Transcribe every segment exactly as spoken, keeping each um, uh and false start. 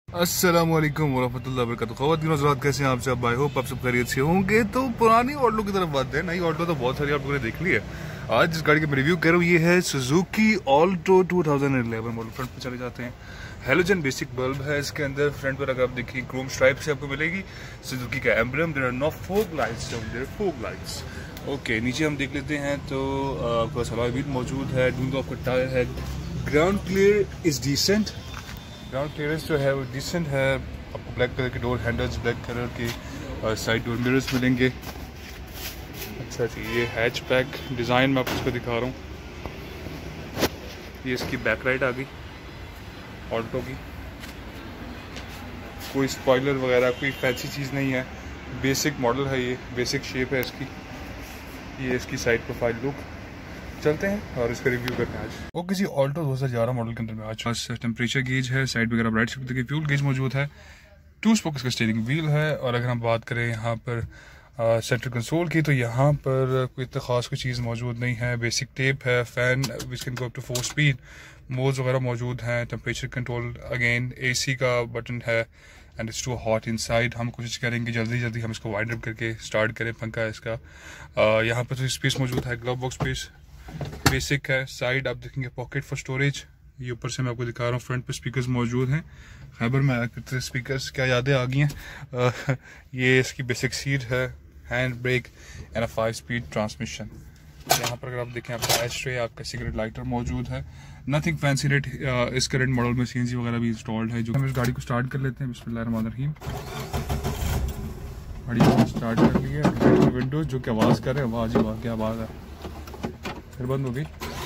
अस्सलाम वालेकुम वरहमतुल्लाहि वबरकातुहू। ख़वातीन हज़रात, कैसे हैं आप सब? आई होप आप सब खैरियत से होंगे। तो पुरानी ऑटो की तरफ बात है। नई ऑटो तो बहुत सारी आप लोगों ने देख ली है। आज जिस गाड़ी की मैं रिव्यू कर रहा हूँ ये है Suzuki Alto two thousand eleven model. Front पे चले जाते हैं। हेलोजन बेसिक बल्ब है इसके अंदर। फ्रंट पर अगर आप देखिए क्रोम स्ट्राइप से आपको मिलेगी सुजुकी का emblem. There are no fog lights, there fog lights. Okay, नीचे हम देख लेते हैं तो आपका अलॉय व्हील मौजूद है। डूंगा आपका टायर है। Ground clear is decent. Ground clearance जो है वो डिसेंट है। आपको ब्लैक कलर के डोर हैंडल्स, ब्लैक कलर के और साइड डोर मिरर्स मिलेंगे। अच्छा जी, ये हैचबैक डिज़ाइन मैं आपको इसको दिखा रहा हूँ। ये इसकी बैक लाइट आ गई ऑल्टो की। कोई स्पॉइलर वगैरह कोई फैंसी चीज़ नहीं है। बेसिक मॉडल है ये, बेसिक शेप है इसकी। ये इसकी साइड प्रोफाइल लुक। चलते हैं और इसका रिव्यू करते हैं आज। ओके जी, ऑल्टो दो हज़ार ग्यारह मॉडल के अंदर में आज पास टेम्परेचर गेज है। साइड वगैरह राइट साइड देखिए फ्यूल गेज मौजूद है। टू स्पोक्स का स्टीयरिंग व्हील है। और अगर हम बात करें यहाँ पर सेंटर कंसोल की तो यहाँ पर कोई इतना खास कोई चीज़ मौजूद नहीं है। बेसिक टेप है। Fan which can go up to four speed. Modes वगैरह मौजूद हैं। टेम्परेचर कंट्रोल, अगेन एसी का बटन है। And it's too hot inside. हम कोशिश करेंगे जल्दी जल्दी हम इसको वाइंड अप करके स्टार्ट करें। पंखा है इसका। uh, यहाँ पर तो स्पेस मौजूद है, ग्लव बॉक्स स्पेस बेसिक है। साइड आप देखेंगे पॉकेट फॉर स्टोरेज। ये ऊपर से मैं आपको दिखा रहा हूँ। फ्रंट पे स्पीकर्स मौजूद हैं। खैबर में कितने स्पीकर्स क्या यादें आ गई हैं। ये इसकी बेसिक सीट है। Hand brake and a five speed transmission. यहाँ पर अगर आप देखें आपका एच ट्रे, आपका सिगरेट लाइटर मौजूद है। Nothing fancy rate. इस करंट मॉडल में सीएनजी वगैरह भी इंस्टॉल्ड है। जो हम इस गाड़ी को स्टार्ट कर लेते हैं। बिस्मिल्लाहिर्रहमानिर्रहीम। गाड़ी को स्टार्ट कर लिया। विंडोज जो कि आवाज़ कर रहे हैं, आवाज़ ही आवाज़ क्या आवाज़ है। फिर बंद हो गई।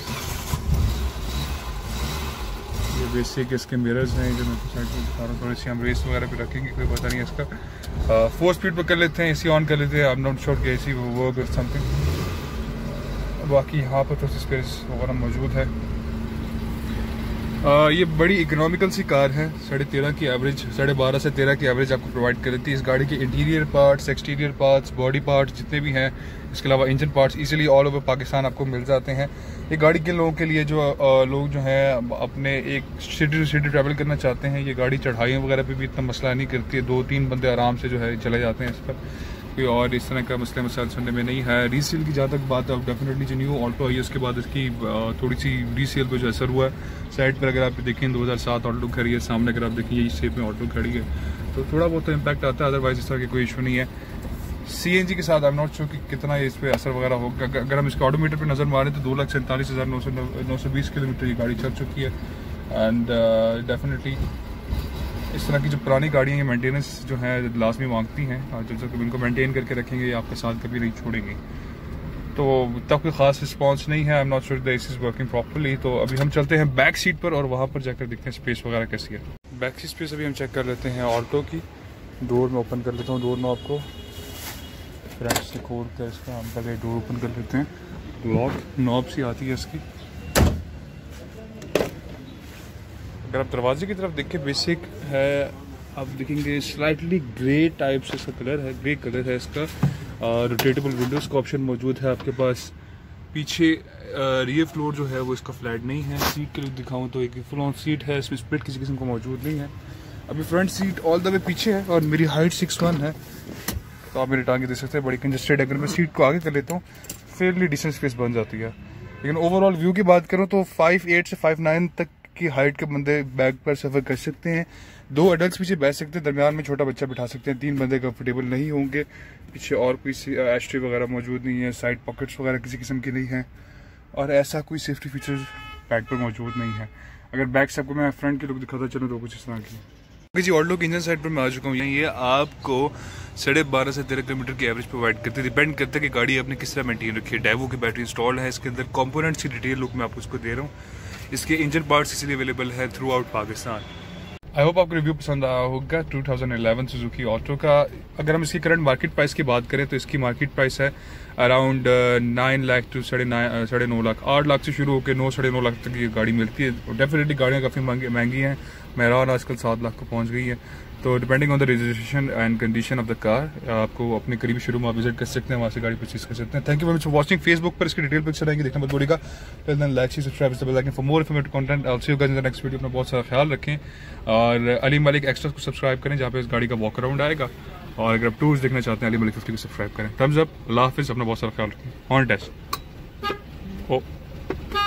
ये बेसिक इसके मिरर्स हैं जो मैं साइड में दिखा रहा हूँ। थोड़ी सी हम रेस वगैरह पे रखेंगे, कोई पता नहीं है इसका। फोर स्पीड पर कर लेते हैं। एसी ऑन कर लेते हैं। आई एम नॉट श्योर कि एसी वो वर्क और समथिंग। बाकी यहाँ पर थोड़ी स्पेस वगैरह मौजूद है। Uh, ये बड़ी इकोनॉमिकल सी कार है। साढ़े तेरह की एवरेज, साढ़े बारह से तेरह की एवरेज आपको प्रोवाइड कर देती है। इस गाड़ी के interior parts, exterior parts, body parts जितने भी हैं, इसके अलावा engine parts easily all over Pakistan आपको मिल जाते हैं। ये गाड़ी के लोगों के लिए जो आ, लोग जो हैं अपने एक सिटी टू सिटी ट्रैवल करना चाहते हैं, ये गाड़ी चढ़ाइयों वगैरह पे भी इतना मसला नहीं करती है। दो तीन बंदे आराम से जो है चले जाते हैं इस पर। कोई और इस तरह का मसले मसाइल सुनने में नहीं है। रीसेल की जहाँ तक बात है, डेफिनेटली जो न्यू ऑल्टो आई है उसके बाद इसकी थोड़ी सी रीसेल को जो असर हुआ है। साइड पर अगर आप देखें दो हज़ार सात ऑल्टो खड़ी है। सामने अगर आप देखें इस शेप में ऑल्टो खड़ी है तो थोड़ा बहुत तो इम्पैक्ट आता है। अदरवाइज इस तरह की कोई इशू नहीं है। सीएनजी के साथ आई एम नॉट श्योर कि कितना इस पर असर वगैरह होगा। अगर हम इसके ऑडोमीटर पर नज़र मारें तो दो लाख सैंतालीस हज़ार नौ सौ नौ सौ बीस किलोमीटर ये गाड़ी चल चुकी है। एंड डेफिनेटली इस तरह की जो पुरानी गाड़ियाँ ये मेंटेनेंस जो है लाजमी मांगती हैं। और जब तक इनको मेंटेन करके रखेंगे ये आपके साथ कभी नहीं छोड़ेंगे। तो तब कोई खास रिस्पांस नहीं है। I am not sure that is working properly. तो अभी हम चलते हैं बैक सीट पर और वहाँ पर जाकर देखते हैं स्पेस वगैरह कैसी है। बैक सीट स्पेस अभी हम चेक कर लेते हैं ऑल्टो की। डोर में ओपन कर लेता हूँ डोर नॉब को। फ्रंट से खोल कर इसका हम पहले डोर ओपन कर लेते हैं। लॉक नॉब सी आती है इसकी। अगर आप दरवाजे की तरफ देखें बेसिक है, आप देखेंगे स्लाइटली ग्रे टाइप से इसका कलर है। ग्रे कलर है इसका। रोटेटेबल विंडोज़ का ऑप्शन मौजूद है आपके पास। पीछे रियर फ्लोर जो है वो इसका फ्लैट नहीं है। सीट के लिए दिखाऊं तो एक फुल ऑन सीट है। इसमें स्प्लिट किसी किस्म का मौजूद नहीं है। अभी front seat all the way पीछे है और मेरी हाइट सिक्स वन है तो आप मेरी टांगे देख सकते हैं बड़ी कंजस्टेड। अगर मैं सीट को आगे कर लेता हूँ फेयरली डिसेंट स्पेस बन जाती है। लेकिन ओवरऑल व्यू की बात करूँ तो फाइव एट से फाइव नाइन तक की हाइट के बंदे बैक पर सफर कर सकते हैं। दो एडल्ट्स पीछे बैठ सकते हैं। दरमियान में छोटा बच्चा बिठा सकते हैं। तीन बंदे कंफर्टेबल नहीं होंगे। पीछे और कोई एस्ट्रे वगैरह मौजूद नहीं है। साइड पॉकेट्स वगैरह किसी किस्म की नहीं है। और ऐसा कोई सेफ्टी फीचर बैक पर मौजूद नहीं है। अगर बैक से आपको मैं फ्रंट की लुक दिखाता चलूँ तो कुछ इस तरह की। जी ऑल्टो की इंजन साइड पर मैं आ चुका हूँ। ये आपको साढ़े बारह से तेरह किलोमीटर की एवरेज प्रोवाइड करती है। डिपेंड करता है कि गाड़ी आपने किस तरह मेंटेन रखी है। डेवो की बैटरी इंस्टॉल्ड है इसके अंदर। कंपोनेंट्स की डिटेल लुक मैं आपको उसको दे रहा हूँ। इसके इंजन पार्ट्स इसलिए अवेलेबल है throughout Pakistan. I hope आपको रिव्यू पसंद आया होगा two thousand eleven Suzuki Alto का। अगर हम इसकी करंट मार्केट प्राइस की बात करें तो इसकी मार्केट प्राइस है अराउंड नाइन लाख टू साढ़े नाइन साढ़े नौ लाख। आठ लाख से शुरू होकर नौ साढ़े नौ लाख तक ये गाड़ी मिलती है। डेफिनेटली गाड़ियाँ काफ़ी महंगी महंगी हैं। मेहरान आजकल सात लाख को पहुँच गई है। तो depending on the registration and condition of the car आपको अपने करीबी शोरूम आप विजिट कर सकते हैं, वहाँ से गाड़ी परचेज कर सकते हैं। Thank you very much for watching. Facebook पर इसकी डिटेल पिक्चर आएंगे, देखना मत भूलिएगा। Till then like subscribe the bell icon for more informative content. I will see you guys in the next video. अपना बहुत सारा ख्याल रखें और अली मलिक एक्स्ट्रा को सब्सक्राइब करें जहाँ पे इस गाड़ी का वॉक अराउंड आएगा। और अगर आप टूर्स देखना चाहते हैं अली मलिक फिफ्टी को सब्सक्राइब करें। Thumbs up. अल्लाह हाफिज़। अपना बहुत सारा ख्याल रखें। On test. ओ